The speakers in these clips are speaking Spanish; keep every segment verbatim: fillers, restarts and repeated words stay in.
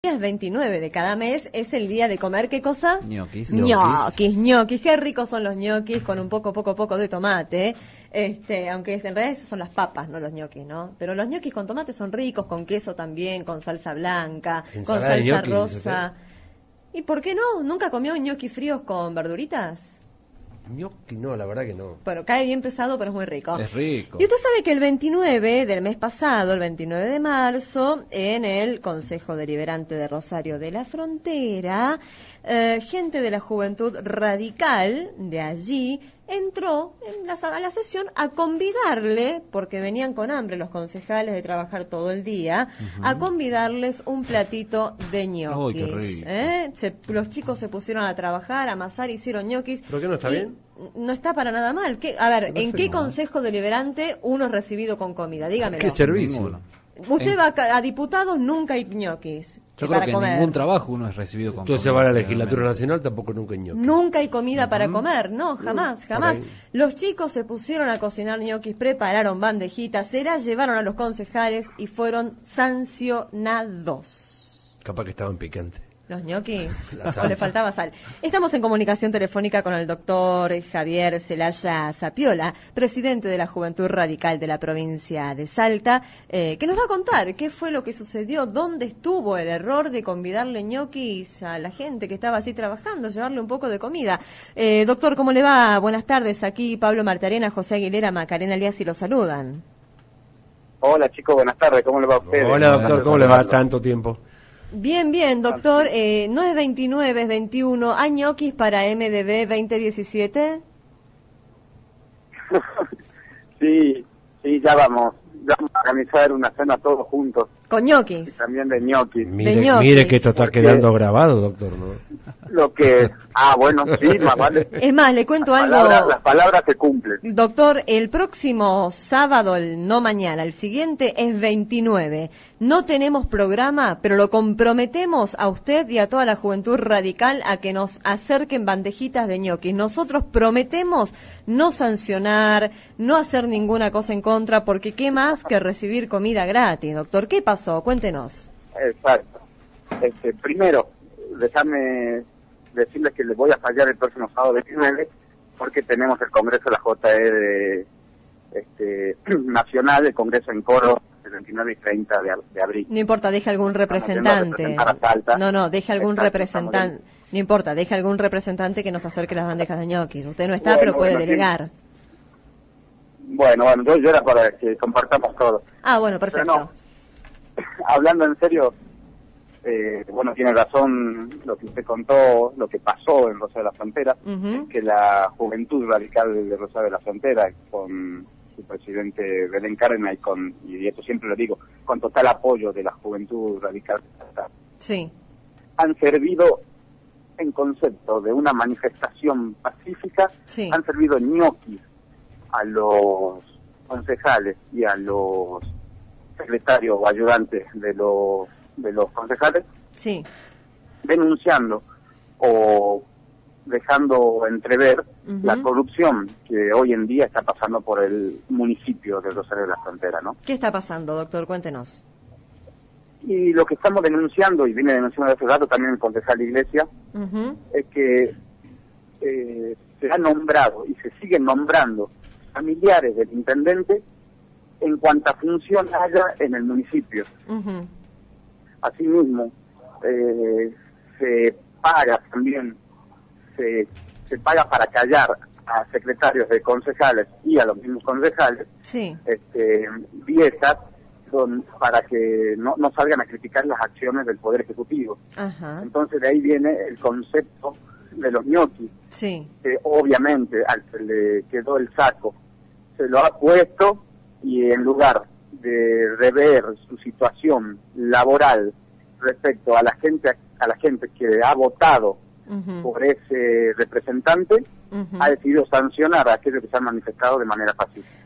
días veintinueve de cada mes es el día de comer, ¿qué cosa? Ñoquis. Ñoquis, ñoquis, qué ricos son los ñoquis con un poco, poco, poco de tomate. Este, aunque en realidad esas son las papas, no los ñoquis, ¿no? Pero los ñoquis con tomate son ricos, con queso también, con salsa blanca, Ensalada con de salsa ñoquis, rosa. ¿Y por qué no? ¿Nunca comió ñoquis fríos con verduritas? Ñoqui, no, la verdad que no. Bueno, cae bien pesado, pero es muy rico. Es rico. Y usted sabe que el veintinueve del mes pasado, el veintinueve de marzo, en el Consejo Deliberante de Rosario de la Frontera, eh, gente de la Juventud Radical de allí entró en la, a la sesión a convidarle, porque venían con hambre los concejales de trabajar todo el día, uh-huh. a convidarles un platito de ñoquis. ¡Ay, qué rico! ¿Eh? Se, los chicos se pusieron a trabajar, a amasar, hicieron ñoquis. ¿Pero qué no está bien? No está para nada mal. ¿Qué, a ver, No ¿en sé, qué no. consejo deliberante uno es recibido con comida? Dígamelo. ¿Qué servicio? Ninguno. Usted En- va a, a diputados, nunca hay ñoquis Yo eh, creo para que comer. en ningún trabajo uno es recibido con Entonces comida, va a la legislatura realmente. nacional, tampoco nunca ñoqui. Nunca hay comida para comer, no, jamás, por jamás. ahí. Los chicos se pusieron a cocinar ñoquis, prepararon bandejitas, se las llevaron a los concejales y fueron sancionados. Capaz que estaban picantes. Los ñoquis, La o salsa. le faltaba sal. Estamos en comunicación telefónica con el doctor Javier Celaya Zapiola, presidente de la Juventud Radical de la provincia de Salta, eh, que nos va a contar qué fue lo que sucedió, dónde estuvo el error de convidarle ñoquis a la gente que estaba así trabajando, llevarle un poco de comida. Eh, doctor, ¿cómo le va? Buenas tardes. Aquí Pablo Martarena, José Aguilera, Macarena Elías y lo saludan. Hola chicos, buenas tardes, ¿cómo le va a ustedes? Hola doctor, ¿cómo le va? Tanto tiempo. Bien, bien, doctor. Eh, no es veintinueve, es veintiuno. ¿Hay ñoquis para M D B veinte diecisiete? Sí, sí, ya vamos, ya vamos a organizar una cena todos juntos, Con y ñoquis. también de ñoquis. Mire, ñoquis. mire que esto está Porque- quedando grabado, doctor, ¿no? Lo que, ah, bueno, sí, más vale. Es más, le cuento Las algo. palabras, las palabras se cumplen. Doctor, el próximo sábado, el- no mañana, el siguiente es veintinueve. No tenemos programa, pero lo comprometemos a usted y a toda la juventud radical a que nos acerquen bandejitas de ñoquis. Nosotros prometemos no sancionar, no hacer ninguna cosa en contra, porque qué más que recibir comida gratis, doctor. ¿Qué pasó? Cuéntenos. Exacto. Este, primero, déjame decirles que les voy a fallar el próximo sábado veintinueve, porque tenemos el Congreso de la J E de, este, Nacional, el Congreso en Coro, el veintinueve y treinta de, ab- de abril. No importa, deje algún yendo a representante. representar a Salta. No, no, deje algún Exacto, representante. estamos No importa, deje algún representante que nos acerque las bandejas de ñoquis. Usted no está, Bueno, pero puede bueno, sí. delegar. Bueno, bueno, yo, yo era para que compartamos todo. Ah, bueno, Pero perfecto. no, hablando en serio, eh, bueno, tiene razón lo que usted contó, lo que pasó en Rosario de la Frontera, Ujú. que la Juventud Radical de Rosario de la Frontera, con su presidente Belén Cárdenas y con, y esto siempre lo digo, con total apoyo de la Juventud Radical, Sí. han servido en concepto de una manifestación pacífica, Sí. han servido ñoquis a los concejales y a los secretarios o ayudantes de los de los concejales, Sí. denunciando o dejando entrever Ujú. la corrupción que hoy en día está pasando por el municipio de Rosario de la Frontera, ¿no? ¿Qué está pasando, doctor? Cuéntenos. Y lo que estamos denunciando, y viene denunciando hace rato también el concejal Iglesia, Ujú. es que eh, se ha nombrado y se siguen nombrando familiares del intendente en cuanta función haya en el municipio. Ujú. Asimismo, eh, se paga también, se, se paga para callar a secretarios de concejales y a los mismos concejales, Sí. este, dietas don- para que no, no salgan a criticar las acciones del Poder Ejecutivo. Ajá. Entonces de ahí viene el concepto de los ñoquis, Sí. que obviamente al que le quedó el saco se lo ha puesto y en lugar de rever su situación laboral respecto a la gente a la gente que ha votado Ujú. por ese representante, Ujú. ha decidido sancionar a aquellos que se han manifestado de manera pacífica.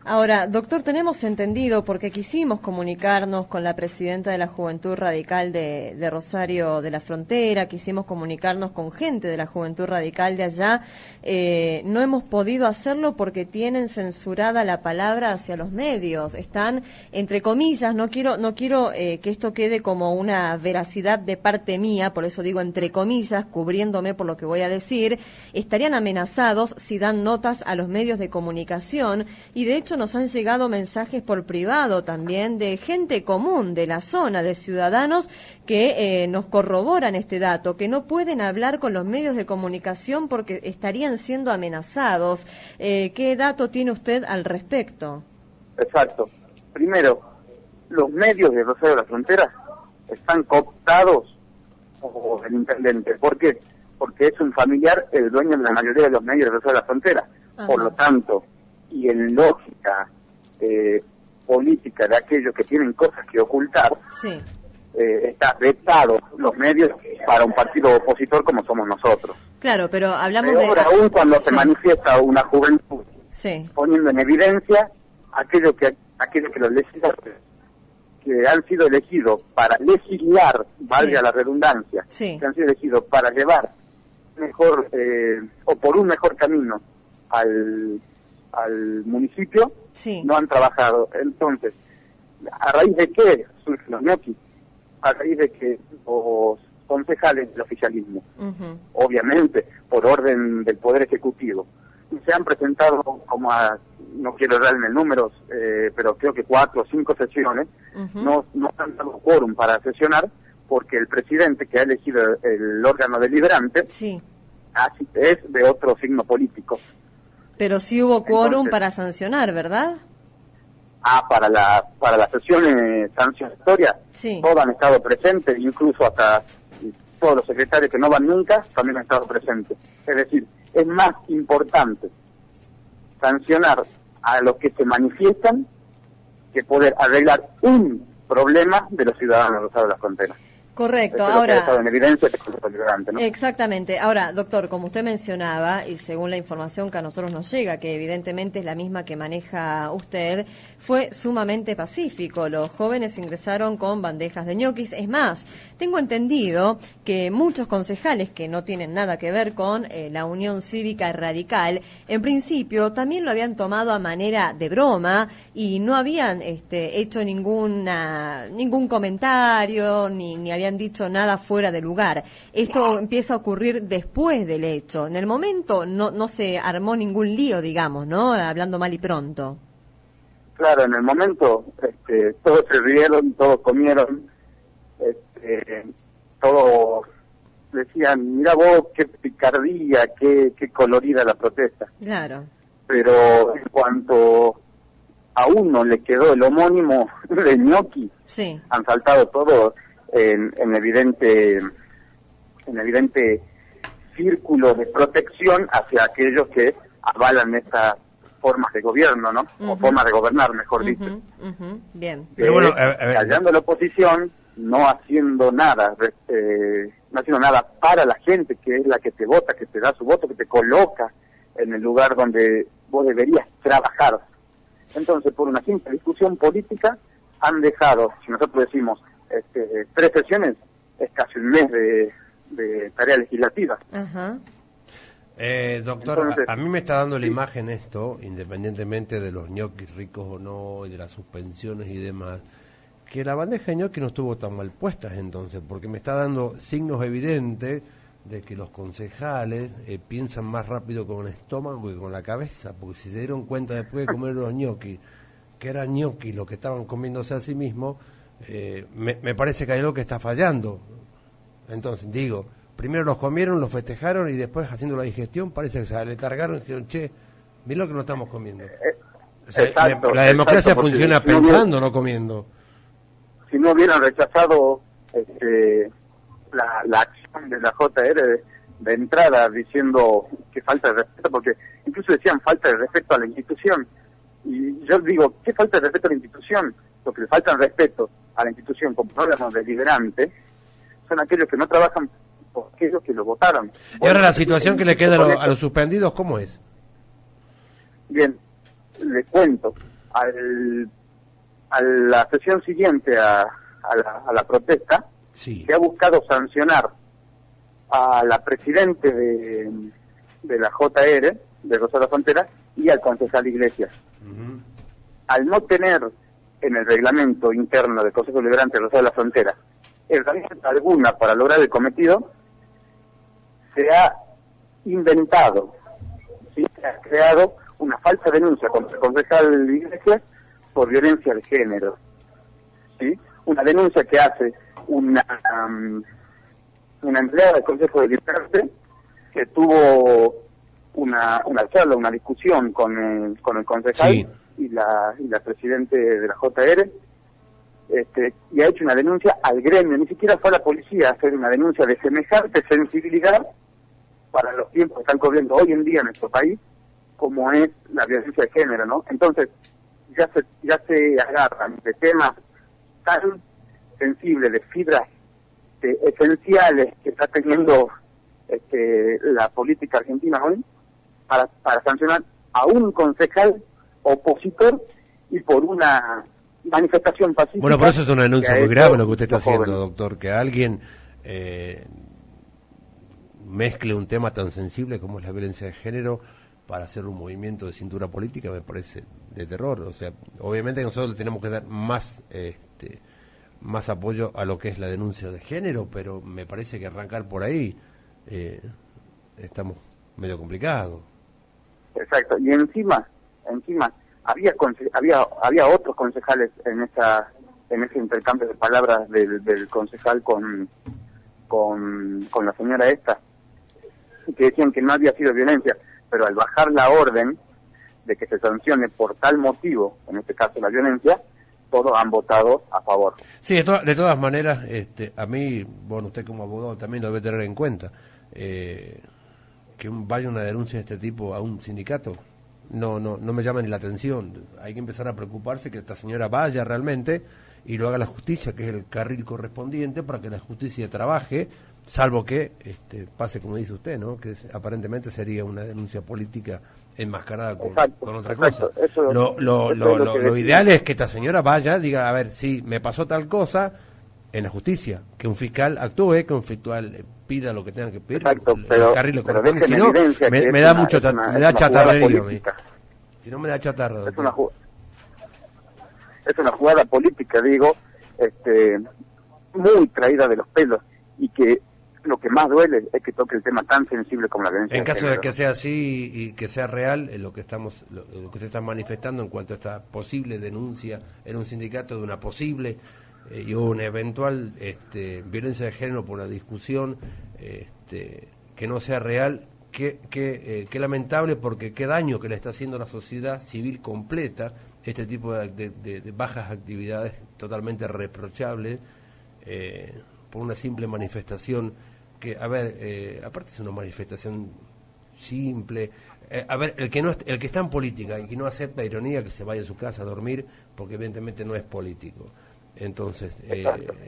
Ahora, doctor, tenemos entendido, porque quisimos comunicarnos con la presidenta de la Juventud Radical de, de Rosario de la Frontera, quisimos comunicarnos con gente de la Juventud Radical de allá, eh, no hemos podido hacerlo porque tienen censurada la palabra hacia los medios, están, entre comillas, no quiero, no quiero eh, que esto quede como una veracidad de parte mía, por eso digo entre comillas, cubriéndome por lo que voy a decir, estarían amenazados si dan notas a los medios de comunicación, y de hecho nos han llegado mensajes por privado también de gente común de la zona, de ciudadanos que eh, nos corroboran este dato, que no pueden hablar con los medios de comunicación porque estarían siendo amenazados. Eh, ¿Qué dato tiene usted al respecto? Exacto. Primero, los medios de Rosario de la Frontera están cooptados por el intendente. ¿Por qué? Porque es un familiar el dueño de la mayoría de los medios de Rosario de la Frontera. Ajá. Por lo tanto, y en lógica eh, política de aquellos que tienen cosas que ocultar, sí. eh, está vetado los medios para un partido opositor como somos nosotros. Claro, pero hablamos Peor de... aún cuando sí. se manifiesta una juventud sí. poniendo en evidencia aquello que aquellos que los legisladores que han sido elegidos para legislar, valga sí. la redundancia, sí. que han sido elegidos para llevar mejor eh, o por un mejor camino al, al municipio, sí. no han trabajado. Entonces, ¿a raíz de qué surgen los ñoquis? A raíz de que los concejales del oficialismo, uh-huh. obviamente por orden del Poder Ejecutivo, se han presentado como a, no quiero darme números, eh, pero creo que cuatro o cinco sesiones, uh-huh. no, no han dado quórum para sesionar, porque el presidente que ha elegido el órgano deliberante sí. así es de otro signo político. Pero sí hubo quórum Entonces, para sancionar, ¿verdad? Ah, para la para las sesiones sancionatorias, sí. todos han estado presentes, incluso hasta todos los secretarios que no van nunca también han estado presentes. Es decir, es más importante sancionar a los que se manifiestan que poder arreglar un problema de los ciudadanos de Rosario de la Frontera. Correcto, Eso ahora... es lo que ha estado en evidencia que es tolerante, ¿no? Exactamente. Ahora, doctor, como usted mencionaba, y según la información que a nosotros nos llega, que evidentemente es la misma que maneja usted, fue sumamente pacífico. Los jóvenes ingresaron con bandejas de ñoquis. Es más, tengo entendido que muchos concejales que no tienen nada que ver con eh, la Unión Cívica Radical, en principio también lo habían tomado a manera de broma y no habían este, hecho ninguna, ningún comentario, ni, ni habían dicho nada fuera de lugar. Esto empieza a ocurrir después del hecho. En el momento no no se armó ningún lío, digamos, ¿no? Hablando mal y pronto. Claro, en el momento este, todos se rieron, todos comieron, este, todos decían, mira vos, qué picardía, qué, qué colorida la protesta. Claro. Pero en cuanto a uno le quedó el homónimo de ñoqui, sí. han saltado todos en, en evidente en evidente círculo de protección hacia aquellos que avalan estas formas de gobierno, ¿no? Uh-huh. O formas de gobernar, mejor dicho. Uh-huh. Uh-huh. Bien. Pero bueno, a, a ver, callando la oposición, no haciendo nada, eh, no haciendo nada para la gente, que es la que te vota, que te da su voto, que te coloca en el lugar donde vos deberías trabajar. Entonces, por una simple discusión política, han dejado, si nosotros decimos, este, tres sesiones, es casi un mes de, de tarea legislativa. Ajá. Eh, doctor, Entonces, a, a mí me está dando la imagen esto, independientemente de los ñoquis ricos o no, y de las suspensiones y demás, que la bandeja de ñoquis no estuvo tan mal puesta entonces, porque me está dando signos evidentes de que los concejales eh, piensan más rápido con el estómago que con la cabeza, porque si se dieron cuenta después de comer los ñoquis, que eran ñoquis los que estaban comiéndose a sí mismos, eh, me, me parece que hay algo que está fallando. Entonces, digo, primero los comieron, los festejaron y después haciendo la digestión parece que se aletargaron y dijeron, che, mira lo que no estamos comiendo. O sea, exacto, la democracia exacto, funciona si no pensando, hubiera, no comiendo. Si no hubieran rechazado este, la, la acción de la J R de, de entrada diciendo que falta de respeto, porque incluso decían falta de respeto a la institución. Y yo digo, ¿qué falta de respeto a la institución? Lo que le falta de respeto a la institución como órgano deliberante son aquellos que no trabajan por aquellos que lo votaron. Y ahora la situación que le queda a, lo, a los suspendidos, ¿cómo es? Bien, les cuento. al, a la sesión siguiente a, a, la, a la protesta, sí. se ha buscado sancionar a la presidente de, de la J R, de Rosario de la Frontera, y al concejal Iglesias. Uh-huh. Al no tener en el reglamento interno del Consejo Deliberante de Rosario de la Frontera herramienta alguna para lograr el cometido, se ha inventado, ¿sí? se ha creado una falsa denuncia contra el concejal Iglesias por violencia de género, ¿sí? Una denuncia que hace una um, una empleada del Consejo Deliberante que tuvo una una charla, una discusión con el, con el concejal sí. y la y la presidente de la J R, este, y ha hecho una denuncia al gremio, ni siquiera fue a la policía a hacer una denuncia de semejante sensibilidad para los tiempos que están corriendo hoy en día en nuestro país, como es la violencia de género, ¿no? Entonces, ya se, ya se agarran de temas tan sensibles, de fibras de, esenciales que está teniendo este, la política argentina hoy, para, para sancionar a un concejal opositor y por una manifestación pacífica. Bueno, por eso es una denuncia muy grave lo que usted está haciendo, joven. doctor, que alguien eh, mezcle un tema tan sensible como es la violencia de género para hacer un movimiento de cintura política me parece de terror. O sea, obviamente nosotros le tenemos que dar más este, más apoyo a lo que es la denuncia de género, pero me parece que arrancar por ahí eh, estamos medio complicados. Exacto, y encima, encima había había había otros concejales en esa en ese intercambio de palabras del, del concejal con, con con la señora esta, que decían que no había sido violencia, pero al bajar la orden de que se sancione por tal motivo, en este caso la violencia, todos han votado a favor. Sí, de, to de todas maneras, este, a mí, bueno, usted como abogado también lo debe tener en cuenta, eh, que un, vaya una denuncia de este tipo a un sindicato, no no no me llama ni la atención. Hay que empezar a preocuparse que esta señora vaya realmente y lo haga la justicia, que es el carril correspondiente, para que la justicia trabaje, salvo que este, pase como dice usted, ¿no? Que es, aparentemente sería una denuncia política enmascarada con, exacto, con otra exacto. cosa. Eso, lo lo, lo, lo, lo ideal es que esta señora vaya, diga, a ver, sí, me pasó tal cosa en la justicia, que un fiscal actúe, que un fiscal pida lo que tenga que pedir, exacto, el, pero, el carril correspondiente, si no, me, me da mucho, una, me da chatarrería, si no me da chatarra. Es una, es una jugada política, digo, este, muy traída de los pelos, y que lo que más duele es que toque el tema tan sensible como la violencia. En caso de que sea así y que sea real, eh, lo que estamos, lo, lo que usted está manifestando en cuanto a esta posible denuncia en un sindicato de una posible eh, y una eventual este, violencia de género por una discusión este, que no sea real, qué que, eh, que lamentable, porque qué daño que le está haciendo a la sociedad civil completa este tipo de, de, de, de bajas actividades totalmente reprochables eh, por una simple manifestación que, a ver, eh, aparte es una manifestación simple, eh, a ver, el que no el que está en política y que no acepta ironía, que se vaya a su casa a dormir, porque evidentemente no es político. Entonces, eh,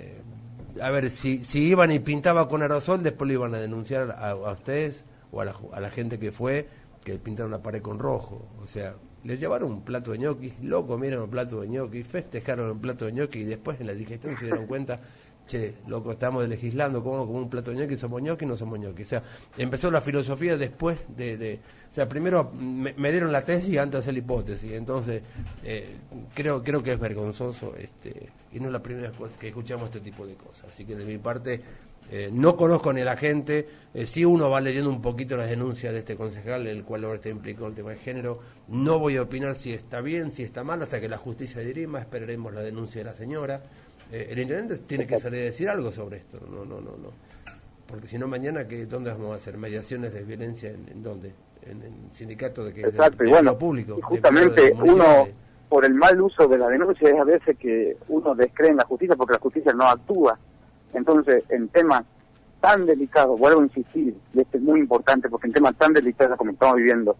a ver, si si iban y pintaba con aerosol, después lo iban a denunciar a, a ustedes o a la, a la gente que fue, que pintaron la pared con rojo. O sea, les llevaron un plato de ñoquis, lo comieron un plato de ñoquis, festejaron un plato de ñoquis y después en la digestión se dieron cuenta, che, loco, estamos legislando como, como un plato de ñoquis, somos ñoquis, no somos ñoquis. O sea, empezó la filosofía después de... de o sea, primero me, me dieron la tesis antes de hacer la hipótesis. Entonces, eh, creo creo que es vergonzoso este y no es la primera vez que escuchamos este tipo de cosas. Así que de mi parte, eh, no conozco ni a la gente. Eh, si uno va leyendo un poquito las denuncias de este concejal, en el cual ahora está implicado el tema de género, no voy a opinar si está bien, si está mal, hasta que la justicia dirima. Esperaremos la denuncia de la señora. Eh, el intendente tiene que salir a decir algo sobre esto, no, no, no, no, porque si no mañana, ¿qué, ¿dónde vamos a hacer? ¿Mediaciones de violencia en, en dónde? En el sindicato de que exacto, de, y bueno, público, y justamente uno, por el mal uso de la denuncia, es a veces que uno descree en la justicia porque la justicia no actúa. Entonces, en temas tan delicados, vuelvo a insistir, y esto es muy importante, porque en temas tan delicados como estamos viviendo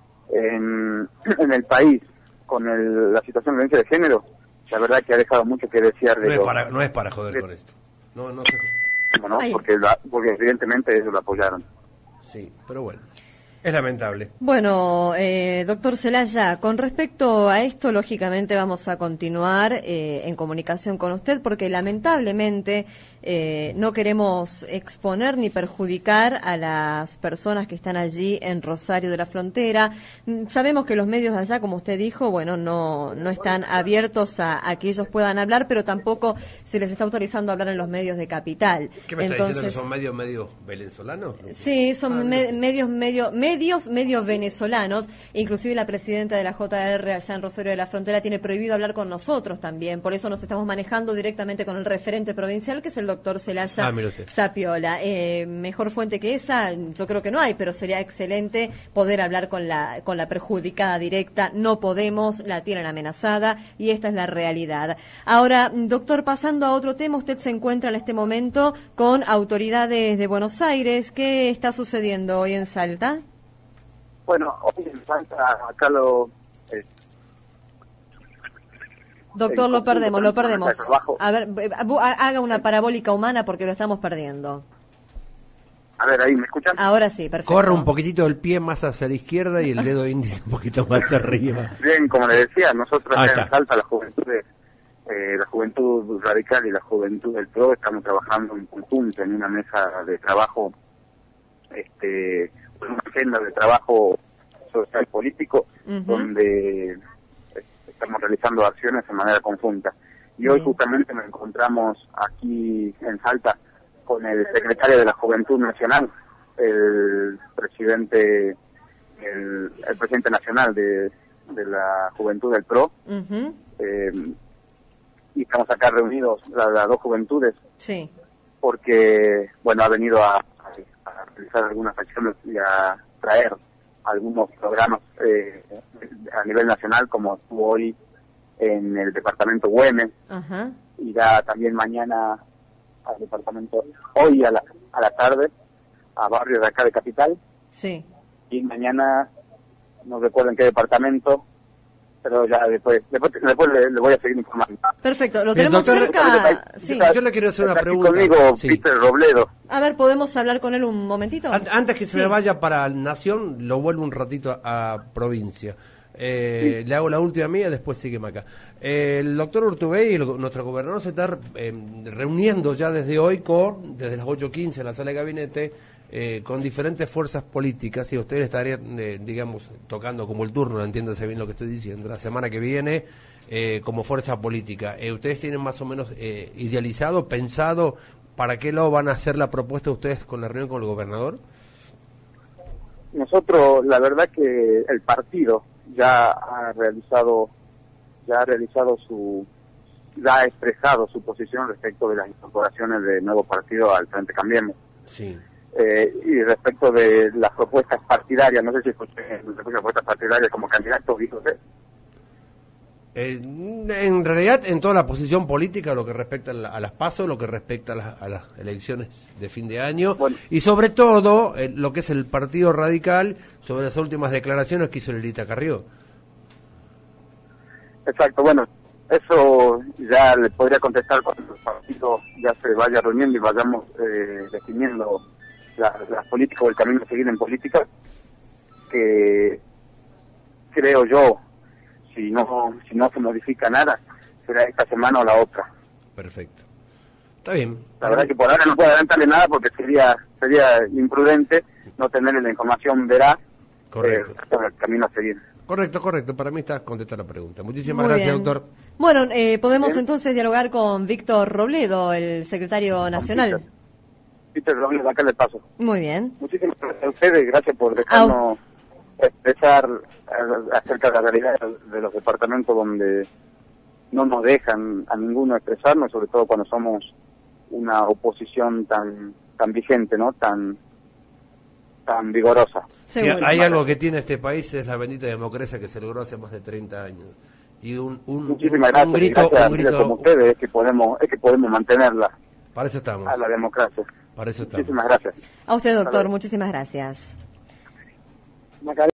en, en el país, con el, la situación de violencia de género, la verdad que ha dejado mucho que desear. De no, lo, es para, no es para joder de, con esto. No, no se... Bueno, porque, la, porque evidentemente ellos lo apoyaron. Sí, pero bueno. Es lamentable. Bueno, eh, doctor Celaya, con respecto a esto, lógicamente vamos a continuar eh, en comunicación con usted porque lamentablemente eh, no queremos exponer ni perjudicar a las personas que están allí en Rosario de la Frontera. Sabemos que los medios de allá, como usted dijo, bueno, no, no están abiertos a, a que ellos puedan hablar, pero tampoco se les está autorizando a hablar en los medios de Capital. ¿Qué me está Entonces, diciendo que son medios, medios venezolanos? Sí, son ah, me, medios, medio, medios, medios venezolanos. Inclusive la presidenta de la J R allá en Rosario de la Frontera tiene prohibido hablar con nosotros también. Por eso nos estamos manejando directamente con el referente provincial, que es el doctor Celaya ah, Sapiola. Eh, mejor fuente que esa, yo creo que no hay, pero sería excelente poder hablar con la, con la perjudicada directa. No podemos, la tienen amenazada y esta es la realidad. Ahora, doctor, pasando a otro tema, usted se encuentra en este momento con autoridades de Buenos Aires. ¿Qué está sucediendo hoy en Salta? Bueno, hoy en Salta, acá lo... Eh, Doctor, lo perdemos, lo perdemos. Trabajo. A ver, haga una parabólica humana porque lo estamos perdiendo. A ver, ahí, ¿me escuchan? Ahora sí, perfecto. Corre un poquitito el pie más hacia la izquierda y el dedo índice un poquito más arriba. Bien, como le decía, nosotros Ah, en Salta, la juventud, de, eh, la juventud radical y la juventud del P R O, estamos trabajando en conjunto en una mesa de trabajo, este, una agenda de trabajo social político, uh-huh. donde estamos realizando acciones de manera conjunta. Y hoy Bien. justamente nos encontramos aquí en Salta con el secretario de la Juventud Nacional, el presidente el, el presidente nacional de, de la Juventud del P R O, uh-huh. eh, y estamos acá reunidos las, las dos juventudes, sí. porque, bueno, ha venido a, a, a realizar algunas acciones y a traer algunos programas eh, a nivel nacional, como estuvo hoy en el departamento Güemes, uh-huh. irá también mañana al departamento, hoy a la, a la tarde, a barrios de acá de Capital, sí. y mañana, no recuerdo en qué departamento, pero ya después después, después le, le voy a seguir informando. Perfecto, lo tenemos doctor, cerca. Sí. Yo le quiero hacer una pregunta. Conmigo, sí. Peter Robledo. A ver, ¿podemos hablar con él un momentito? Antes que se sí. me vaya para Nación, lo vuelvo un ratito a, a provincia. Eh, sí. Le hago la última mía, después sígueme acá. Eh, el doctor Urtubey, el, nuestro gobernador, se está eh, reuniendo ya desde hoy con, desde las ocho quince en la sala de gabinete, eh, con diferentes fuerzas políticas, y ustedes estarían, eh, digamos, tocando como el turno, entiéndase bien lo que estoy diciendo, la semana que viene, eh, como fuerza política. Eh, ¿Ustedes tienen más o menos eh, idealizado, pensado, para qué lado van a hacer la propuesta ustedes con la reunión con el gobernador? Nosotros, la verdad que el partido ya ha realizado, ya ha realizado su, ya ha expresado su posición respecto de las incorporaciones de nuevo partido al Frente Cambiemos. Sí. Eh, y respecto de las propuestas partidarias, no sé si escuché las propuestas partidarias como candidato, dijo usted. Eh, en realidad, en toda la posición política, lo que respecta a, la, a las PASO, lo que respecta a, la, a las elecciones de fin de año, bueno, y sobre todo eh, lo que es el Partido Radical, sobre las últimas declaraciones que hizo Lelita Carrió. Exacto, bueno, eso ya le podría contestar cuando el partido ya se vaya reuniendo y vayamos eh, definiendo las la políticas o el camino a seguir en política, que creo yo, si no si no se modifica nada, será esta semana o la otra. Perfecto. Está bien. La verdad que por ahora no puedo adelantarle nada porque sería sería imprudente no tener la información veraz correcto. Eh, sobre el camino a seguir. Correcto, correcto. Para mí está contestada la pregunta. Muchísimas Muy gracias, bien. doctor. Bueno, eh, podemos ¿Bien? entonces dialogar con Víctor Robledo, el secretario nacional. Peter, Peter Robledo, acá le paso. Muy bien. Muchísimas gracias a ustedes, gracias por dejarnos expresar acerca de la realidad de los departamentos donde no nos dejan a ninguno expresarnos, sobre todo cuando somos una oposición tan tan vigente, ¿no? Tan tan vigorosa. Sí, hay algo que tiene este país, es la bendita democracia que se logró hace más de treinta años. Y un, un, Muchísimas un, gracias, un grito, gracias un grito como ustedes, es que podemos, es que podemos mantenerla. Para eso estamos. A la democracia. Para eso estamos. Muchísimas gracias. A usted, doctor, muchísimas gracias.